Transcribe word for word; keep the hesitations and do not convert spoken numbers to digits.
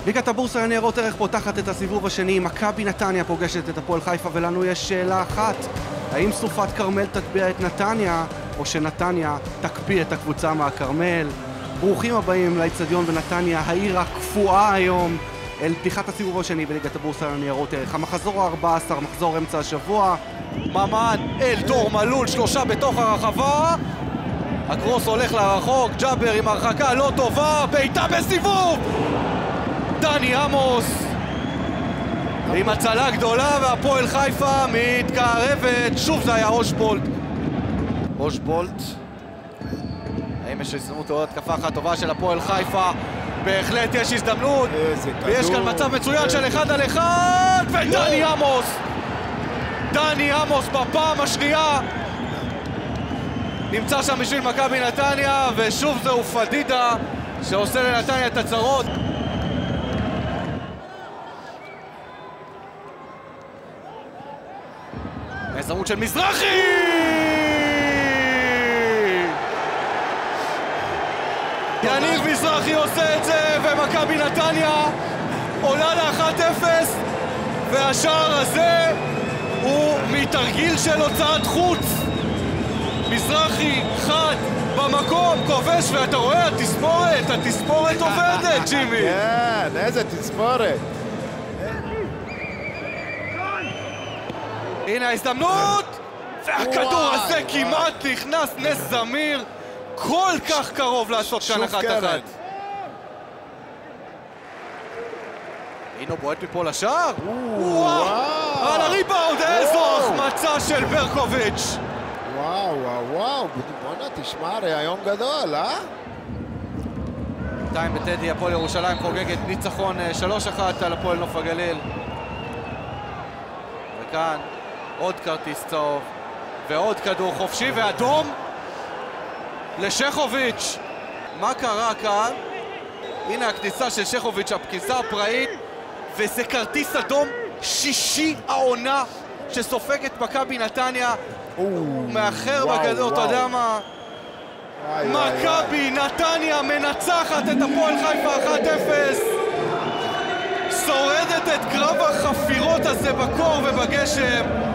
ליגת הבורסה לניירות ערך פותחת את הסיבוב השני, מכבי נתניה פוגשת את הפועל חיפה, ולנו יש שאלה אחת: האם סופת כרמל תטביע את נתניה, או שנתניה תקפיא את הקבוצה מהכרמל? ברוכים הבאים לאצטדיון בנתניה, העיר הקפואה היום, אל פתיחת הסיבוב השני בליגת הבורסה לניירות ערך. המחזור ה-ארבע עשרה, מחזור אמצע השבוע. ממן אל דור מלול, שלושה בתוך הרחבה. הקרוס הולך לרחוק, ג'אבר עם הרחקה לא טובה, בעיטה בסיבוב! דני עמוס עם הצלה גדולה, והפועל חיפה מתקרבת. שוב זה היה אושבולט. אושבולט. האם יש הזדמנות לעוד התקפה אחת טובה של הפועל חיפה? בהחלט יש הזדמנות. ויש כאן מצב מצוין של אחד על אחד, ודני עמוס! דני עמוס בפעם השנייה נמצא שם בשביל מכבי נתניה, ושוב זהו פדידה שעושה לנתניה את הצרות. הזדמנות של מזרחי! יניב מזרחי עושה את זה, ומכבי נתניה עולה ל-אחת אפס, והשער הזה הוא מתרגיל של הוצאת חוץ. מזרחי חד במקום, כובש, ואתה רואה, התספורת, התספורת עובדת, ג'ימי. כן, איזה תספורת. הנה ההזדמנות, והכדור הזה כמעט נכנס. נס זמיר כל כך קרוב לעשות כאן אחת אחת. הנה הוא בועט מפה לשער. וואו, על הריבאונד, איזו החמצה של ברקוביץ'. וואו, וואו, וואו, בוא'נה, תשמע, הרי היום גדול, אה? בינתיים בטדי הפועל ירושלים חוגגת ניצחון שלוש אחת על הפועל נוף הגליל. וכאן עוד כרטיס צהוב, ועוד כדור חופשי, ואדום לשכוביץ'. מה קרה כאן? הנה הכניסה של שכוביץ', הכניסה הפראית, וזה כרטיס אדום שישי העונה שסופגת מכבי נתניה. הוא מאחר בגדול, אתה יודע מה? מכבי נתניה מנצחת את הפועל חיפה אחת אפס, שורדת את קרב החפירות הזה בקור ובגשם.